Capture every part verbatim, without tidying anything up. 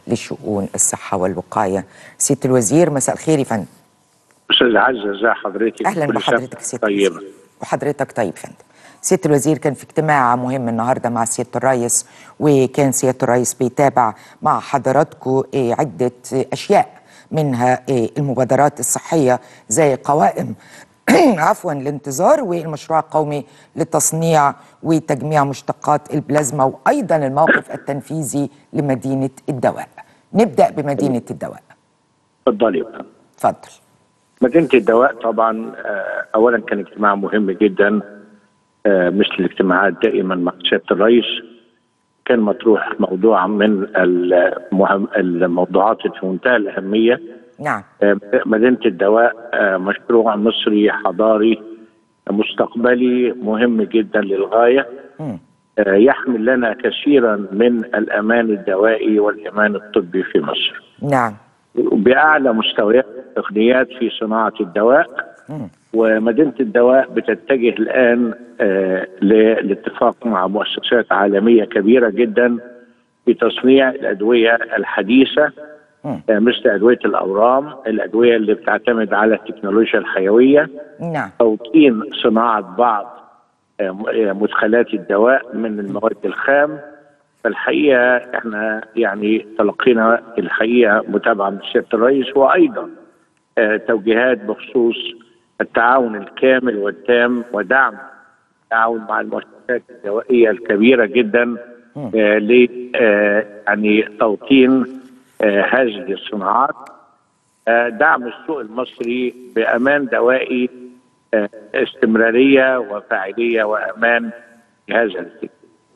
لشؤون الصحة والوقاية. سيادة الوزير مساء الخير يا فندم. أستاذ عزة ازي حضرتك؟ أهلا بحضرتك سيادة طيبة. الوزير. وحضرتك طيب فندم. سيادة الوزير كان في اجتماع مهم النهاردة مع سيادة الرئيس، وكان سيادة الرئيس بيتابع مع حضراتكم عدة أشياء، منها المبادرات الصحية زي قوائم عفوا الانتظار، والمشروع القومي لتصنيع وتجميع مشتقات البلازما، وأيضا الموقف التنفيذي لمدينة الدواء. نبدأ بمدينة الدواء. اتفضلي يا فندم. اتفضل. مدينة الدواء طبعا أولا كان اجتماع مهم جدا، مثل الاجتماعات دائما مع سيادة الرئيس. كان مطروح موضوع من المهم الموضوعات في منتهى الأهمية. نعم. مدينة الدواء مشروع مصري حضاري مستقبلي مهم جدا للغاية، م. يحمل لنا كثيرا من الأمان الدوائي والأمان الطبي في مصر. نعم. بأعلى مستويات التقنيات في صناعة الدواء. م. ومدينة الدواء بتتجه الآن آه للاتفاق مع مؤسسات عالمية كبيرة جدا في تصنيع الأدوية الحديثة، آه مثل أدوية الأورام، الأدوية اللي بتعتمد على التكنولوجيا الحيوية. نعم. توطين صناعة بعض آه مدخلات الدواء من المواد الخام. فالحقيقة احنا يعني تلقينا الحقيقة متابعة من سيادة الرئيس، وأيضا آه توجيهات بخصوص التعاون الكامل والتام ودعم التعاون مع المؤسسات الدوائية الكبيرة جدا آه ل آه يعني توطين آه هذه الصناعات، آه دعم السوق المصري بأمان دوائي، آه استمرارية وفاعلية وأمان لهذا السلك.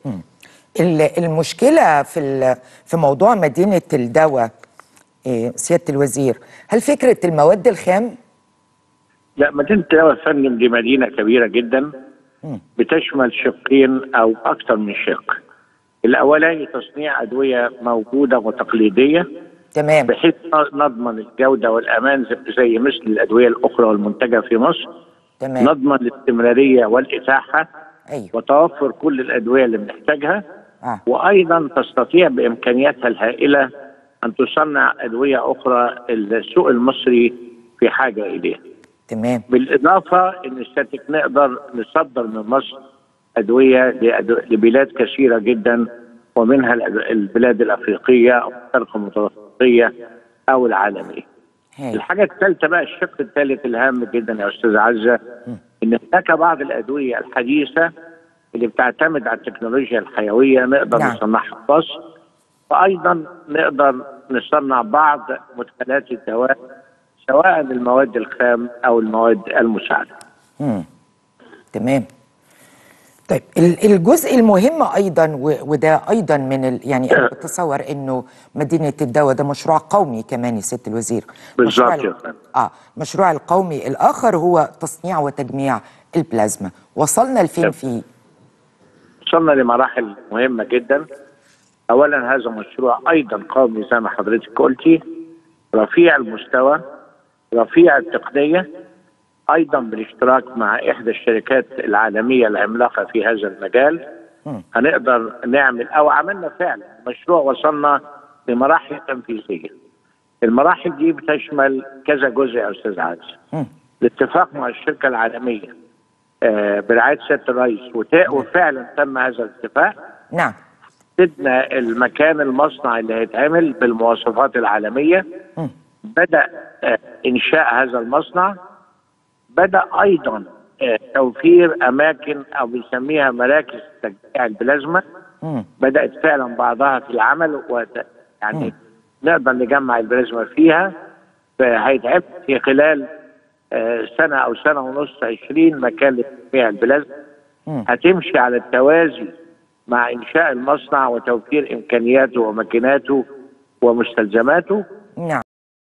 المشكلة في في موضوع مدينة الدواء سيادة الوزير، هل فكرة المواد الخام؟ لا، مدينة الدواء فندم دي مدينة كبيرة جدا بتشمل شقين أو أكثر من شق. الأولاني تصنيع أدوية موجودة وتقليدية، تمام، بحيث نضمن الجودة والأمان زي مثل الأدوية الأخرى والمنتجة في مصر. تمام. نضمن الاستمرارية والإتاحة. أيوه. وتوفر كل الأدوية اللي بنحتاجها. آه. وأيضا تستطيع بإمكانياتها الهائلة أن تصنع أدوية أخرى السوق المصري في حاجة إليها. تمام. بالإضافة إن سيادتك نقدر نصدر من مصر أدوية لبلاد كثيرة جدا، ومنها البلاد الأفريقية أو الشرق المتوسطية أو العالمية. هي. الحاجة الثالثة بقى، الشق الثالث الهام جدا يا أستاذ عزة، إن هناك بعض الأدوية الحديثة اللي بتعتمد على التكنولوجيا الحيوية نقدر نعم. نصنعها في مصر، وأيضا نقدر نصنع بعض مدخلات الدواء سواء المواد الخام أو المواد المساعدة. مم. تمام. طيب الجزء المهم أيضا، وده أيضا من ال... يعني أنا بتصور إنه مدينة الدواء ده مشروع قومي كمان يا سيادة الوزير. بالظبط. مشروع ال... آه مشروع القومي الآخر هو تصنيع وتجميع البلازما. وصلنا لفين فيه؟ وصلنا لمراحل مهمة جدا. أولا هذا مشروع أيضا قومي زي ما حضرتك قلتي، رفيع المستوى، رفيع التقنية، أيضا بالاشتراك مع إحدى الشركات العالمية العملاقة في هذا المجال. م. هنقدر نعمل أو عملنا فعلا مشروع وصلنا لمراحل تنفيذية. المراحل دي بتشمل كذا جزء يا أستاذ عادل. الاتفاق مع الشركة العالمية آه برعاية سيادة الرئيس، وفعلا تم هذا الاتفاق. نعم. حددنا المكان المصنع اللي هيتعمل بالمواصفات العالمية. م. بدأ آه إنشاء هذا المصنع. بدأ أيضا آه توفير أماكن أو بنسميها مراكز تجميع البلازما. م. بدأت فعلا بعضها في العمل، يعني م. نقدر نجمع البلازما فيها. فهيتعمل في خلال آه سنة أو سنة ونص عشرين مكان لتجميع البلازما. م. هتمشي على التوازي مع إنشاء المصنع وتوفير إمكانياته وماكيناته ومستلزماته. نعم.